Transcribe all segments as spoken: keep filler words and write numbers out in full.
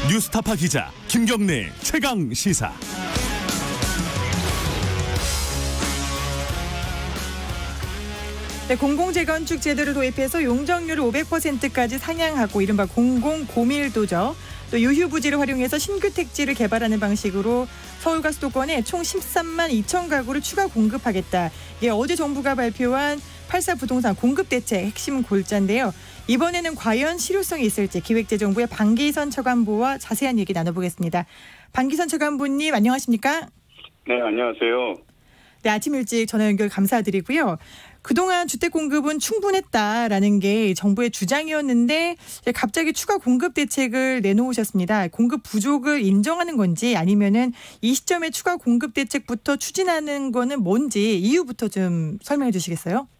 뉴스타파 기자 김경래 최강 시사. 네, 공공재건축 제도를 도입해서 용적률을 오백 퍼센트까지 상향하고 이른바 공공고밀도죠. 또 유휴부지를 활용해서 신규 택지를 개발하는 방식으로 서울과 수도권에 총 십삼만 이천 가구를 추가 공급하겠다. 이게 어제 정부가 발표한 팔 사 부동산 공급대책 핵심 골자인데요. 이번에는 과연 실효성이 있을지 기획재정부의 방기선 차관보와 자세한 얘기 나눠보겠습니다. 방기선 차관보님 안녕하십니까? 네, 안녕하세요. 네, 아침 일찍 전화 연결 감사드리고요. 그동안 주택 공급은 충분했다라는 게 정부의 주장이었는데 갑자기 추가 공급 대책을 내놓으셨습니다. 공급 부족을 인정하는 건지 아니면은 이 시점에 추가 공급 대책부터 추진하는 거는 뭔지 이유부터 좀 설명해 주시겠어요?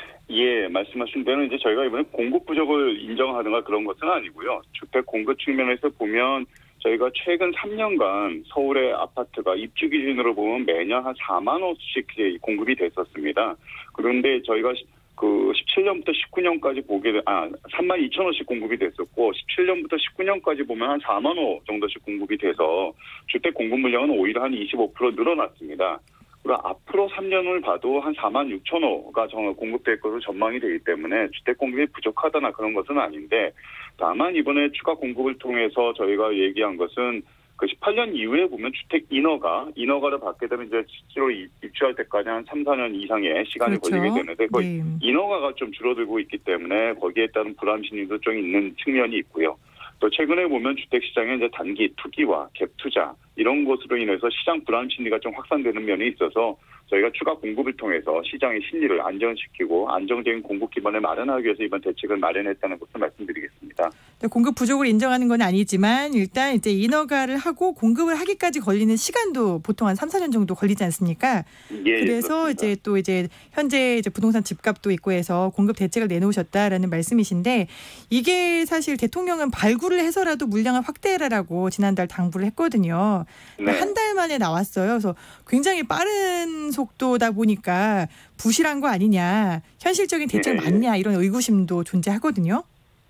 예, 말씀하신 대로 이제 저희가 이번에 공급 부족을 인정하든가 그런 것은 아니고요. 주택 공급 측면에서 보면 저희가 최근 삼 년간 서울의 아파트가 입주 기준으로 보면 매년 한 사만 호씩 공급이 됐었습니다. 그런데 저희가 그 십칠 년부터 십구 년까지 보게 되, 아, 삼만 이천 호씩 공급이 됐었고 십칠 년부터 십구 년까지 보면 한 사만 호 정도씩 공급이 돼서 주택 공급 물량은 오히려 한 이십오 퍼센트 늘어났습니다. 그리고 앞으로 삼 년을 봐도 한 사만 육천 호가 공급될 것으로 전망이 되기 때문에 주택 공급이 부족하다나 그런 것은 아닌데, 다만 이번에 추가 공급을 통해서 저희가 얘기한 것은 그 십팔 년 이후에 보면 주택 인허가, 인허가를 받게 되면 이제 실제로 입주할 때까지 한 삼, 사 년 이상의 시간이 그렇죠. 걸리게 되는데 그 네. 인허가가 좀 줄어들고 있기 때문에 거기에 따른 불안 심리도 좀 있는 측면이 있고요. 또 최근에 보면 주택시장에 이제 단기 투기와 갭 투자 이런 것으로 인해서 시장 불안 심리가 좀 확산되는 면이 있어서 저희가 추가 공급을 통해서 시장의 심리를 안정시키고 안정적인 공급 기반을 마련하기 위해서 이번 대책을 마련했다는 것을 말씀드리겠습니다. 네, 공급 부족을 인정하는 건 아니지만 일단 이제 인허가를 하고 공급을 하기까지 걸리는 시간도 보통 한 삼, 사 년 정도 걸리지 않습니까? 예, 그래서 그렇습니다. 이제 또 이제 현재 이제 부동산 집값도 있고 해서 공급 대책을 내놓으셨다라는 말씀이신데, 이게 사실 대통령은 발굴을 해서라도 물량을 확대해라라고 지난달 당부를 했거든요. 네. 한 달 만에 나왔어요. 그래서 굉장히 빠른 속도다 보니까 부실한 거 아니냐, 현실적인 대책 네. 맞냐 이런 의구심도 존재하거든요.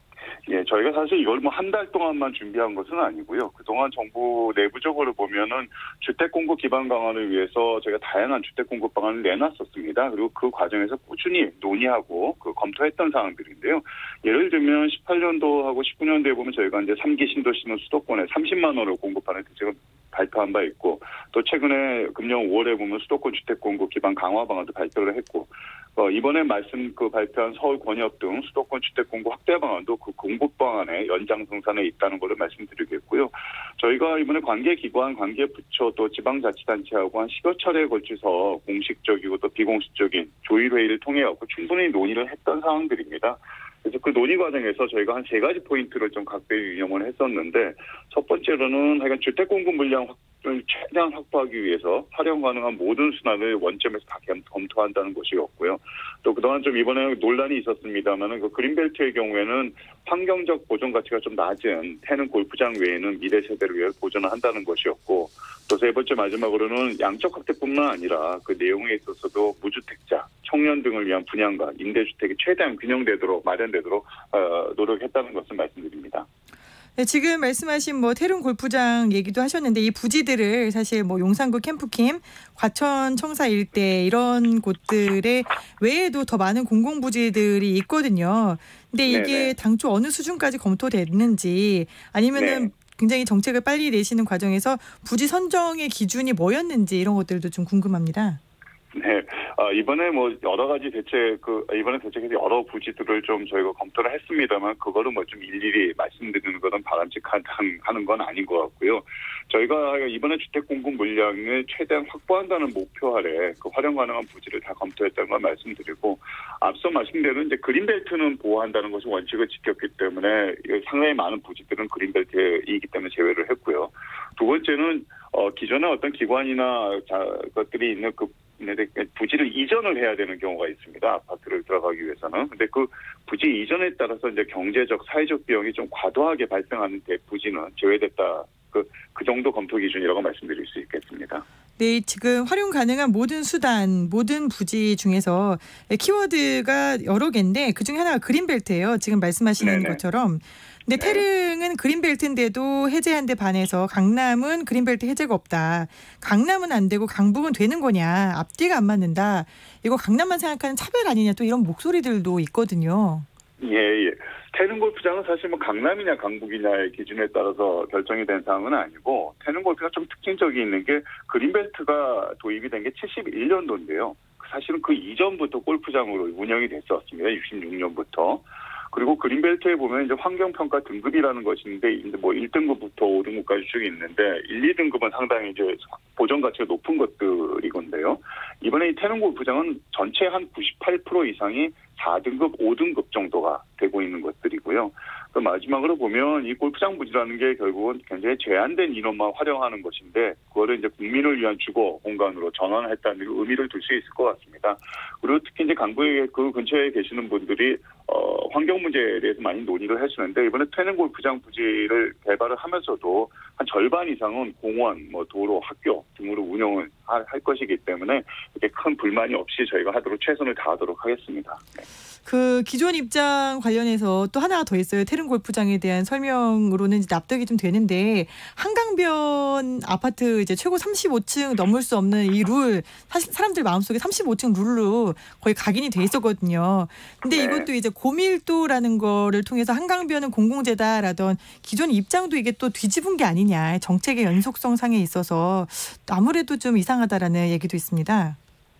예, 저희가 사실 이걸 뭐 한 달 동안만 준비한 것은 아니고요. 그동안 정부 내부적으로 보면은 주택 공급 기반 강화를 위해서 저희가 다양한 주택 공급 방안을 내놨었습니다. 그리고 그 과정에서 꾸준히 논의하고 그 검토했던 사항들인데요. 예를 들면 십팔 년도하고 십구 년도에 보면 저희가 이제 삼 기 신도시는 수도권에 삼십만 호를 공급하는 대책을 발표한 바 있고, 또 최근에 금년 오월에 보면 수도권 주택 공급 기반 강화 방안도 발표를 했고, 어, 이번에 말씀 그 발표한 서울 권역 등 수도권 주택 공급 확대 방안도 그 공급 방안의 연장성산에 있다는 것을 말씀드리겠고요. 저희가 이번에 관계기관, 관계부처 또 지방자치단체하고 한 십여 차례에 걸쳐서 공식적이고 또 비공식적인 조율회의를 통해 갖고 충분히 논의를 했던 사항들입니다. 그래서 그 논의 과정에서 저희가 한 세 가지 포인트를 좀 각별히 유념을 했었는데, 첫 번째로는 하여간 주택 공급 물량 확보를 최대한 확보하기 위해서 활용 가능한 모든 수단을 원점에서 다 검토한다는 것이었고요. 또 그동안 좀 이번에 논란이 있었습니다만은 그 그린벨트의 경우에는 환경적 보존 가치가 좀 낮은 태릉 골프장 외에는 미래 세대를 위해 보존을 한다는 것이었고, 또 세 번째 마지막으로는 양적 확대뿐만 아니라 그 내용에 있어서도 무주택자, 청년 등을 위한 분양과 임대주택이 최대한 균형되도록 마련되도록 어, 노력했다는 것을 말씀드립니다. 네, 지금 말씀하신 뭐 태릉 골프장 얘기도 하셨는데, 이 부지들을 사실 뭐 용산구 캠프킴, 과천 청사 일대 이런 곳들에 외에도 더 많은 공공부지들이 있거든요. 근데 이게 네네. 당초 어느 수준까지 검토됐는지, 아니면은 네. 굉장히 정책을 빨리 내시는 과정에서 부지 선정의 기준이 뭐였는지 이런 것들도 좀 궁금합니다. 네, 어, 이번에 뭐 여러 가지 대책, 그 이번에 대책에서 여러 부지들을 좀 저희가 검토를 했습니다만 그거를 뭐 좀 일일이 말씀드리는 것은 바람직하는 건 아닌 것 같고요. 저희가 이번에 주택 공급 물량을 최대한 확보한다는 목표 아래 그 활용 가능한 부지를 다 검토했다는 걸 말씀드리고, 앞서 말씀대로 이제 그린벨트는 보호한다는 것이 원칙을 지켰기 때문에 상당히 많은 부지들은 그린벨트이기 때문에 제외를 했고요. 두 번째는 어, 기존의 어떤 기관이나 자, 것들이 있는 그 부지를 이전을 해야 되는 경우가 있습니다. 아파트를 들어가기 위해서는. 근데 그 부지 이전에 따라서 이제 경제적, 사회적 비용이 좀 과도하게 발생하는 부지는 제외됐다. 그, 그 정도 검토 기준이라고 말씀드릴 수 있겠습니다. 네, 지금 활용 가능한 모든 수단, 모든 부지 중에서 키워드가 여러 개인데 그중에 하나가 그린벨트예요. 지금 말씀하시는 네네. 것처럼. 근데 네. 태릉은 그린벨트인데도 해제한 데 반해서 강남은 그린벨트 해제가 없다. 강남은 안 되고 강북은 되는 거냐. 앞뒤가 안 맞는다. 이거 강남만 생각하는 차별 아니냐. 또 이런 목소리들도 있거든요. 예, 예. 태릉 골프장은 사실 뭐 강남이냐 강북이냐의 기준에 따라서 결정이 된 사항은 아니고 태릉 골프가 좀 특징적이 있는 게 그린벨트가 도입이 된 게 칠십일 년도인데요. 사실은 그 이전부터 골프장으로 운영이 됐었습니다. 육십육 년부터. 그리고 그린벨트에 보면 이제 환경평가 등급이라는 것이 있는데, 이제 뭐 일 등급부터 오 등급까지 쭉 있는데, 일, 이 등급은 상당히 이제 보전 가치가 높은 것들이건데요. 이번에 이 태릉 골프장은 전체 한 구십팔 퍼센트 이상이 사 등급, 오 등급 정도가 되고 있는 것들이고요. 그 마지막으로 보면 이 골프장 부지라는 게 결국은 굉장히 제한된 인원만 활용하는 것인데, 그거를 이제 국민을 위한 주거 공간으로 전환했다는 의미를 둘 수 있을 것 같습니다. 그리고 특히 이제 강북에 그 근처에 계시는 분들이 어, 환경 문제에 대해서 많이 논의를 하시는데, 이번에 태릉 골프장 부지를 개발을 하면서도 한 절반 이상은 공원, 뭐 도로, 학교 등으로 운영을 할, 할 것이기 때문에 이렇게 큰 불만이 없이 저희가 하도록 최선을 다하도록 하겠습니다. 네. 그 기존 입장 관련해서 또 하나 더 있어요. 태릉 골프장에 대한 설명으로는 이제 납득이 좀 되는데, 한강변 아파트 이제 최고 삼십오 층 넘을 수 없는 이 룰, 사실 사람들 마음속에 삼십오 층 룰로 거의 각인이 돼 있었거든요. 근데 네. 이것도 이제 고밀도라는 거를 통해서 한강변은 공공재다라던 기존 입장도 이게 또 뒤집은 게 아니냐. 정책의 연속성 상에 있어서 아무래도 좀 이상하다라는 얘기도 있습니다.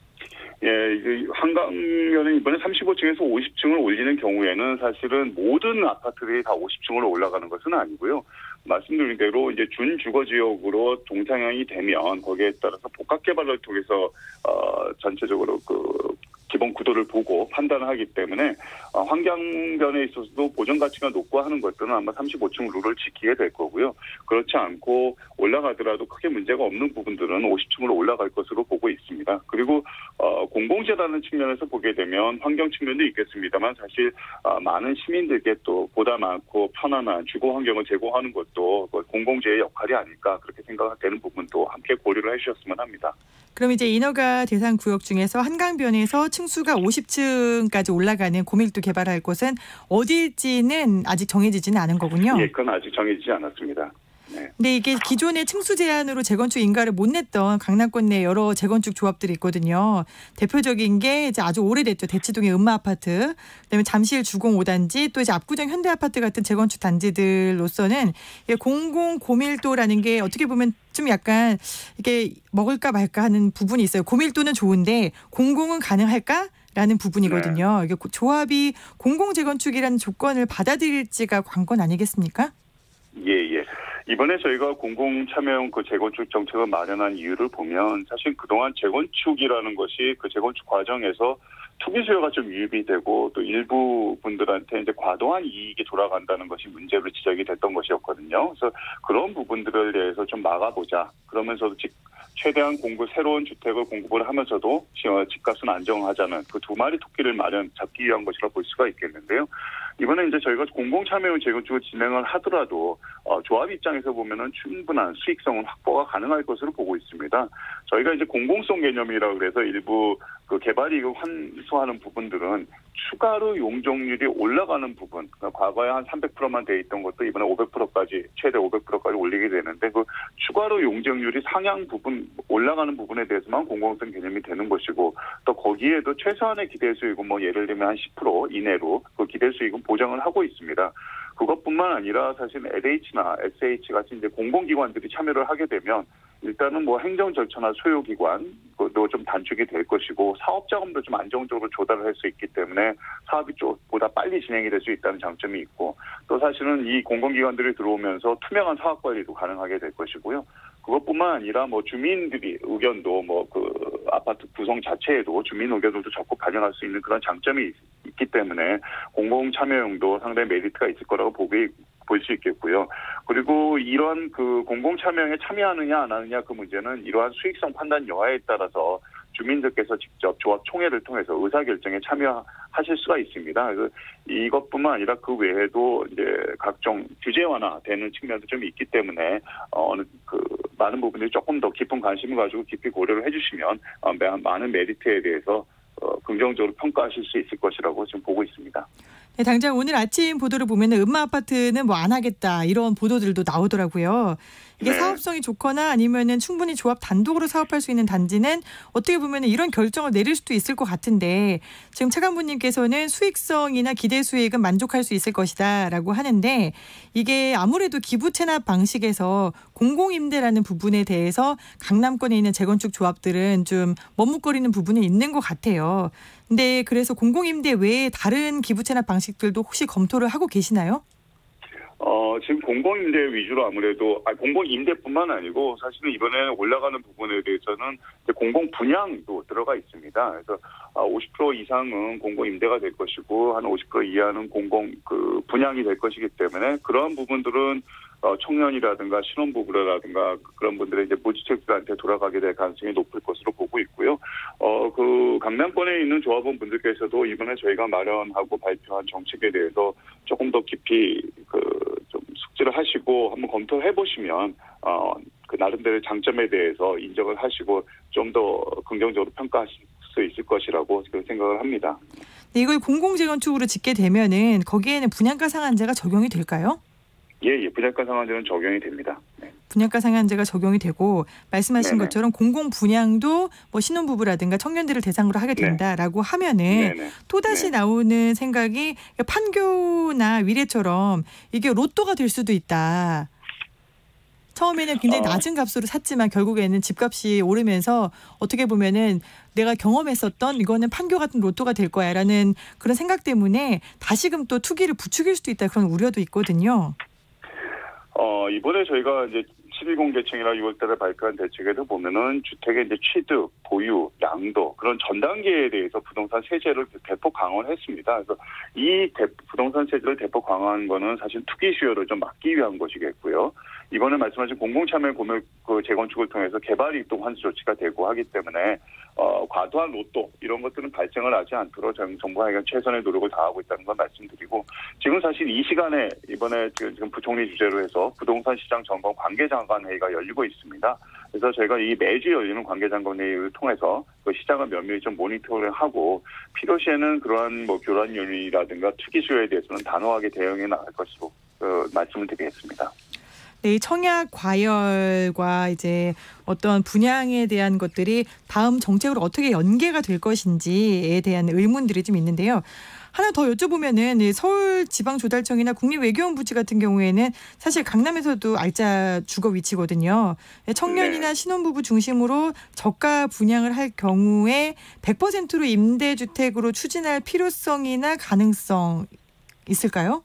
예, 이제 한강변은 이번에 삼십오 층에서 오십 층을 올리는 경우에는 사실은 모든 아파트들이 다 오십 층으로 올라가는 것은 아니고요. 말씀드린 대로 이제 준주거지역으로 동상향이 되면 거기에 따라서 복합 개발을 통해서 어, 전체적으로 그 기본 구도를 보고 판단을 하기 때문에 어, 환경변에 있어서도 보전 가치가 높고 하는 것들은 아마 삼십오 층 룰을 지키게 될 거고요. 그렇지 않고 올라가더라도 크게 문제가 없는 부분들은 오십 층으로 올라갈 것으로 보고 있습니다. 그리고 어, 공공재라는 측면에서 보게 되면 환경 측면도 있겠습니다만 사실 어, 많은 시민들께 또 보다 많고 편안한 주거 환경을 제공하는 것도 공공재의 역할이 아닐까 그렇게 생각되는 부분도 함께 고려를 해주셨으면 합니다. 그럼 이제 인허가 대상 구역 중에서 한강변에서 층수가 오십 층까지 올라가는 고밀도 개발할 곳은 어디일지는 아직 정해지지는 않은 거군요. 예, 그건 아직 정해지지 않았습니다. 네. 근데 이게 기존의 층수 제한으로 재건축 인가를 못 냈던 강남권 내 여러 재건축 조합들이 있거든요. 대표적인 게 이제 아주 오래됐죠. 대치동의 음마 아파트, 그다음에 잠실 주공 오 단지, 또 이제 압구정 현대 아파트 같은 재건축 단지들로서는 공공 고밀도라는 게 어떻게 보면 좀 약간 이게 먹을까 말까 하는 부분이 있어요. 고밀도는 좋은데 공공은 가능할까? 라는 부분이거든요. 네. 이게 조합이 공공 재건축이라는 조건을 받아들일지가 관건 아니겠습니까? 예, 예. 이번에 저희가 공공 참여형 그 재건축 정책을 마련한 이유를 보면 사실 그동안 재건축이라는 것이 그 재건축 과정에서 투기 수요가 좀 유입이 되고 또 일부 분들한테 이제 과도한 이익이 돌아간다는 것이 문제로 지적이 됐던 것이었거든요. 그래서 그런 부분들에 대해서 좀 막아보자. 그러면서도 직 최대한 공급 새로운 주택을 공급을 하면서도 집값은 안정하자는 그 두 마리 토끼를 마련 잡기 위한 것이라 볼 수가 있겠는데요. 이번에 이제 저희가 공공 참여형 재건축을 진행을 하더라도 어, 조합 입장에서 보면은 충분한 수익성은 확보가 가능할 것으로 보고 있습니다. 저희가 이제 공공성 개념이라 그래서 일부 그 개발 이익을 환수하는 부분들은 추가로 용적률이 올라가는 부분, 그러니까 과거에 한 삼백 퍼센트만 돼 있던 것도 이번에 오백 퍼센트까지 최대 오백 퍼센트까지 올리게 되는데 그 추가로 용적률이 상향 부분 올라가는 부분에 대해서만 공공성 개념이 되는 것이고 또 거기에도 최소한의 기대 수익은 뭐 예를 들면 한 십 퍼센트 이내로 그 기대 수익은 보장을 하고 있습니다. 그것뿐만 아니라 사실 엘에이치나 에스에이치 같은 이제 공공기관들이 참여를 하게 되면 일단은 뭐 행정 절차나 소요기관도 좀 단축이 될 것이고 사업 자금도 좀 안정적으로 조달을 할 수 있기 때문에 사업이 좀보다 빨리 진행이 될 수 있다는 장점이 있고 또 사실은 이 공공기관들이 들어오면서 투명한 사업 관리도 가능하게 될 것이고요. 그것뿐만 아니라 뭐 주민들이 의견도 뭐 그 아파트 구성 자체에도 주민 의견들도 적극 반영할 수 있는 그런 장점이 있, 있기 때문에 공공 참여용도 상당히 메리트가 있을 거라고 보기 볼 수 있겠고요. 그리고 이런 그 공공 참여형에 참여하느냐 안 하느냐 그 문제는 이러한 수익성 판단 여하에 따라서 주민들께서 직접 조합 총회를 통해서 의사결정에 참여하실 수가 있습니다. 그래서 이것뿐만 아니라 그 외에도 이제 각종 규제 완화되는 측면도 좀 있기 때문에 어느 그 많은 부분들이 조금 더 깊은 관심을 가지고 깊이 고려를 해주시면 어, 많은 메리트에 대해서 어, 긍정적으로 평가하실 수 있을 것이라고 지금 보고 있습니다. 네, 당장 오늘 아침 보도를 보면 음마 아파트는 뭐 안 하겠다 이런 보도들도 나오더라고요. 이게 네. 사업성이 좋거나 아니면은 충분히 조합 단독으로 사업할 수 있는 단지는 어떻게 보면 이런 결정을 내릴 수도 있을 것 같은데 지금 차관부님께서는 수익성이나 기대 수익은 만족할 수 있을 것이다라고 하는데 이게 아무래도 기부 체납 방식에서 공공임대라는 부분에 대해서 강남권에 있는 재건축 조합들은 좀 머뭇거리는 부분이 있는 것 같아요. 근데 그래서 공공임대 외에 다른 기부 체납 방식들도 혹시 검토를 하고 계시나요? 어, 지금 공공임대 위주로 아무래도, 아, 공공임대뿐만 아니고 사실은 이번에 올라가는 부분에 대해서는 공공분양도 들어가 있습니다. 그래서 오십 퍼센트 이상은 공공임대가 될 것이고 한 오십 퍼센트 이하는 공공 그 분양이 될 것이기 때문에 그러한 부분들은 어, 청년이라든가 신혼부부라든가 그런 분들의 이제 무주택자한테 돌아가게 될 가능성이 높을 것으로 보고 있고요. 어, 그 강남권에 있는 조합원 분들께서도 이번에 저희가 마련하고 발표한 정책에 대해서 조금 더 깊이 그 좀 숙지를 하시고 한번 검토를 해보시면 어, 그 나름대로의 장점에 대해서 인정을 하시고 좀 더 긍정적으로 평가하실 수 있을 것이라고 생각을 합니다. 네, 이걸 공공재건축으로 짓게 되면은 거기에는 분양가 상한제가 적용이 될까요? 예, 예, 분양가 상한제는 적용이 됩니다. 네. 분양가 상한제가 적용이 되고 말씀하신 네네. 것처럼 공공 분양도 뭐 신혼부부라든가 청년들을 대상으로 하게 된다라고 하면은 네네. 또 다시 네. 나오는 생각이 판교나 위례처럼 이게 로또가 될 수도 있다. 처음에는 굉장히 어. 낮은 값으로 샀지만 결국에는 집값이 오르면서 어떻게 보면은 내가 경험했었던 이거는 판교 같은 로또가 될 거야라는 그런 생각 때문에 다시금 또 투기를 부추길 수도 있다 그런 우려도 있거든요. 어, 이번에 저희가 이제 십이공 개청이나 유월 달에 발표한 대책에도 보면은 주택의 이제 취득, 보유, 양도 그런 전 단계에 대해서 부동산 세제를 대폭 강화를 했습니다. 그래서 이 대, 부동산 세제를 대폭 강화한 거는 사실 투기 수요를 좀 막기 위한 것이겠고요. 이번에 말씀하신 공공참여 공유 그 재건축을 통해서 개발 이동 환수 조치가 되고 하기 때문에 어, 과도한 로또 이런 것들은 발생을 하지 않도록 정부가 최선의 노력을 다하고 있다는 걸 말씀드리고 지금 사실 이 시간에 이번에 지금 부총리 주재로 해서 부동산 시장 점검 관계장관 회의가 열리고 있습니다. 그래서 저희가 이 매주 열리는 관계장관 회의를 통해서 그 시장을 면밀히 좀 모니터를 하고 필요시에는 그러한 뭐 교란 요인이라든가 투기 수요에 대해서는 단호하게 대응해 나갈 것으로 어, 말씀을 드리겠습니다. 네, 청약 과열과 이제 어떤 분양에 대한 것들이 다음 정책으로 어떻게 연계가 될 것인지에 대한 의문들이 좀 있는데요. 하나 더 여쭤보면은 서울지방조달청이나 국립외교원부지 같은 경우에는 사실 강남에서도 알짜 주거 위치거든요. 청년이나 네. 신혼부부 중심으로 저가 분양을 할 경우에 백 퍼센트로 임대주택으로 추진할 필요성이나 가능성 있을까요?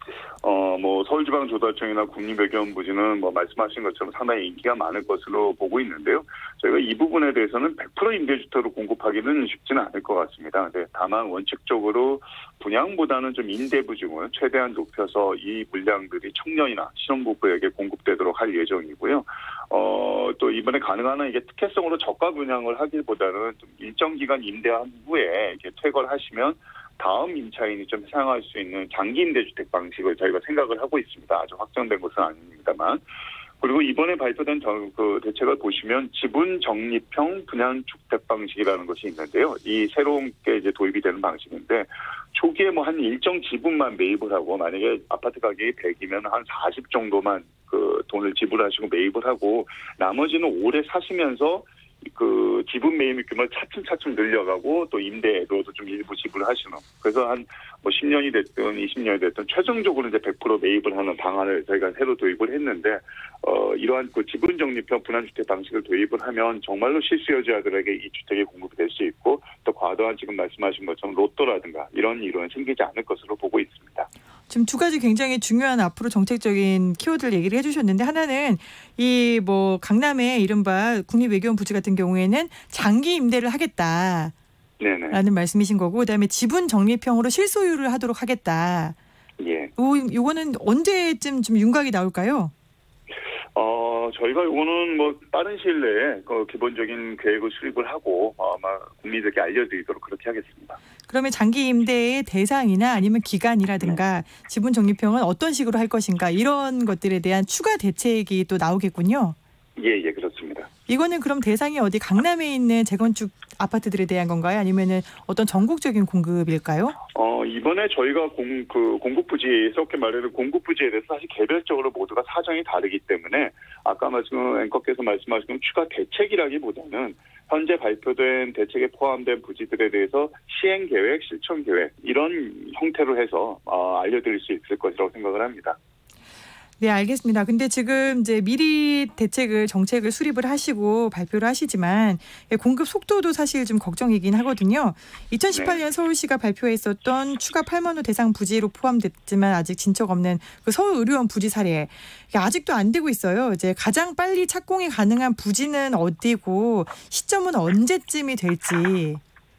어, 뭐, 서울지방조달청이나 국립외교원부지는 뭐, 말씀하신 것처럼 상당히 인기가 많을 것으로 보고 있는데요. 저희가 이 부분에 대해서는 백 퍼센트 임대주택으로 공급하기는 쉽지는 않을 것 같습니다. 근데 다만 원칙적으로 분양보다는 좀 임대 비중을 최대한 높여서 이 물량들이 청년이나 신혼부부에게 공급되도록 할 예정이고요. 어, 또 이번에 가능한 한 이게 특혜성으로 저가 분양을 하기보다는 좀 일정 기간 임대한 후에 이렇게 퇴거를 하시면 다음 임차인이 좀 사용할 수 있는 장기 임대주택 방식을 저희가 생각을 하고 있습니다. 아주 확정된 것은 아닙니다만. 그리고 이번에 발표된 그 대책을 보시면 지분 적립형 분양주택 방식이라는 것이 있는데요. 이 새로운 게 이제 도입이 되는 방식인데 초기에 뭐 한 일정 지분만 매입을 하고 만약에 아파트 가격이 백이면 한 사십 정도만 그 돈을 지불하시고 매입을 하고 나머지는 오래 사시면서 그 지분 매입 규모를 차츰차츰 늘려가고 또 임대로도 좀 일부 지불하시는 그래서 한 뭐 십 년이 됐든 이십 년이 됐든 최종적으로 이제 백 퍼센트 매입을 하는 방안을 저희가 새로 도입을 했는데 어 이러한 그 지분 적립형 분양주택 방식을 도입을 하면 정말로 실수요자들에게 이 주택이 공급이 될 수 있고 또 과도한 지금 말씀하신 것처럼 로또라든가 이런 일은 생기지 않을 것으로 보고 있습니다. 지금 두 가지 굉장히 중요한 앞으로 정책적인 키워드를 얘기를 해주셨는데 하나는 이 뭐 강남의 이른바 국립외교원부지 같은 경우에는 장기 임대를 하겠다. 네네. 라는 말씀이신 거고 그다음에 지분 적립형으로 실소유를 하도록 하겠다. 예. 요, 요거는 언제쯤 좀 윤곽이 나올까요? 어, 어, 저희가 이거는 뭐 빠른 시일 내에 그 기본적인 계획을 수립을 하고 아마 국민들께 알려드리도록 그렇게 하겠습니다. 그러면 장기 임대의 대상이나 아니면 기간이라든가 네. 지분 적립형은 어떤 식으로 할 것인가 이런 것들에 대한 추가 대책이 또 나오겠군요. 예, 예, 그렇습니다. 이거는 그럼 대상이 어디 강남에 있는 재건축 아파트들에 대한 건가요? 아니면은 어떤 전국적인 공급일까요? 어, 이번에 저희가 공, 그 공급 부지, 썩게 말해도 공급 부지에 대해서 사실 개별적으로 모두가 사정이 다르기 때문에 아까 말씀, 앵커께서 말씀하신 추가 대책이라기보다는 현재 발표된 대책에 포함된 부지들에 대해서 시행 계획, 실천 계획 이런 형태로 해서 어, 알려드릴 수 있을 것이라고 생각을 합니다. 네, 알겠습니다. 근데 지금 이제 미리 대책을 정책을 수립을 하시고 발표를 하시지만 공급 속도도 사실 좀 걱정이긴 하거든요. 이천십팔 년 네. 서울시가 발표했었던 추가 팔만 호 대상 부지로 포함됐지만 아직 진척 없는 그 서울의료원 부지 사례 아직도 안 되고 있어요. 이제 가장 빨리 착공이 가능한 부지는 어디고 시점은 언제쯤이 될지.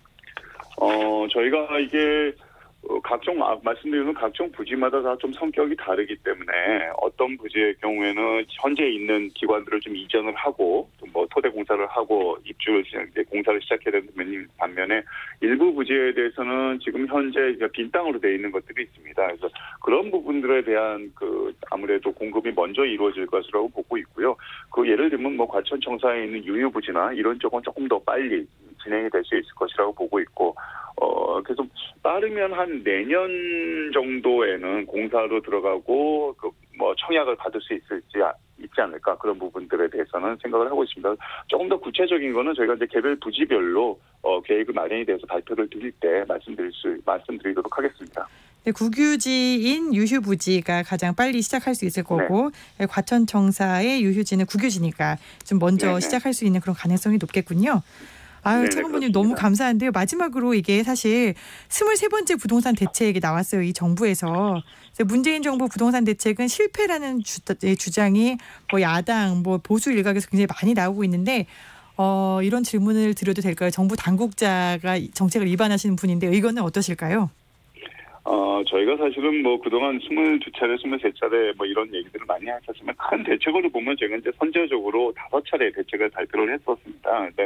어, 저희가 이게 어, 각종 말씀드리는 각종 부지마다 다 좀 성격이 다르기 때문에 어떤 부지의 경우에는 현재 있는 기관들을 좀 이전을 하고 뭐 토대 공사를 하고 입주를 이제 공사를 시작해야 되는 반면에 일부 부지에 대해서는 지금 현재 빈 땅으로 되어 있는 것들이 있습니다. 그래서 그런 부분들에 대한 그 아무래도 공급이 먼저 이루어질 것이라고 보고 있고요. 그 예를 들면 뭐 과천청사에 있는 유휴 부지나 이런 쪽은 조금 더 빨리 진행이 될 수 있을 것이라고 보고 있고. 어, 그래서 빠르면 한 내년 정도에는 공사로 들어가고, 그, 뭐, 청약을 받을 수 있을지, 있지 않을까. 그런 부분들에 대해서는 생각을 하고 있습니다. 조금 더 구체적인 거는 저희가 이제 개별 부지별로, 어, 계획을 마련이 돼서 발표를 드릴 때 말씀드릴 수, 말씀드리도록 하겠습니다. 네, 국유지인 유휴부지가 가장 빨리 시작할 수 있을 거고, 네. 과천청사의 유휴지는 국유지니까 좀 먼저 네네. 시작할 수 있는 그런 가능성이 높겠군요. 아유, 차관보님 너무 감사한데요. 마지막으로 이게 사실 스물세 번째 부동산 대책이 나왔어요. 이 정부에서. 문재인 정부 부동산 대책은 실패라는 주, 주장이 뭐 야당, 뭐 보수 일각에서 굉장히 많이 나오고 있는데 어, 이런 질문을 드려도 될까요? 정부 당국자가 정책을 위반하시는 분인데 의견은 어떠실까요? 어, 저희가 사실은 뭐 그동안 스물두 차례, 스물세 차례 뭐 이런 얘기들을 많이 하셨지만 큰 대책으로 보면 제가 이제 선제적으로 다섯 차례 대책을 발표를 했었습니다. 근데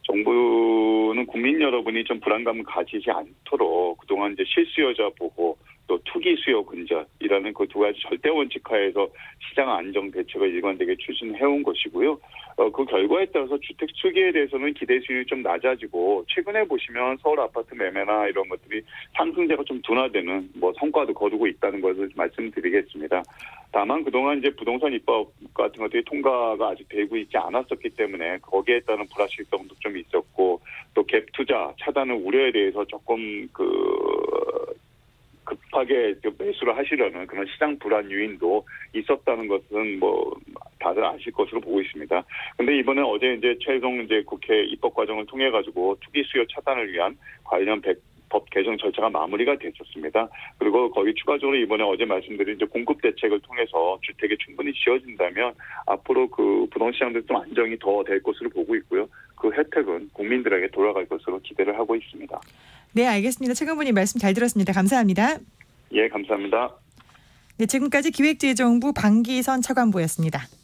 정부는 국민 여러분이 좀 불안감을 가지지 않도록 그동안 이제 실수요자 보호 또 투기 수요 근절이라는 그 두 가지 절대 원칙 하에서 시장 안정 대책을 일관되게 추진해온 것이고요. 어, 그 결과에 따라서 주택 투기에 대해서는 기대 수익이 좀 낮아지고 최근에 보시면 서울 아파트 매매나 이런 것들이 상승세가 좀 둔화되는 뭐 성과도 거두고 있다는 것을 말씀드리겠습니다. 다만 그동안 이제 부동산 입법 같은 것들이 통과가 아직 되고 있지 않았었기 때문에 거기에 따른 불확실성도 좀 있었고 또 갭 투자 차단의 우려에 대해서 조금 그 급하게 매수를 하시려는 그런 시장 불안 요인도 있었다는 것은 뭐 다들 아실 것으로 보고 있습니다. 근데 이번에 어제 이제 최종 이제 국회 입법 과정을 통해 가지고 투기 수요 차단을 위한 관련 법 개정 절차가 마무리가 됐었습니다. 그리고 거기 추가적으로 이번에 어제 말씀드린 이제 공급 대책을 통해서 주택이 충분히 지어진다면 앞으로 그 부동시장도 좀 안정이 더 될 것으로 보고 있고요. 그 혜택은 국민들에게 돌아갈 것으로 기대를 하고 있습니다. 네, 알겠습니다. 최강부님 말씀 잘 들었습니다. 감사합니다. 예, 감사합니다. 네, 지금까지 기획재정부 방기선 차관보였습니다.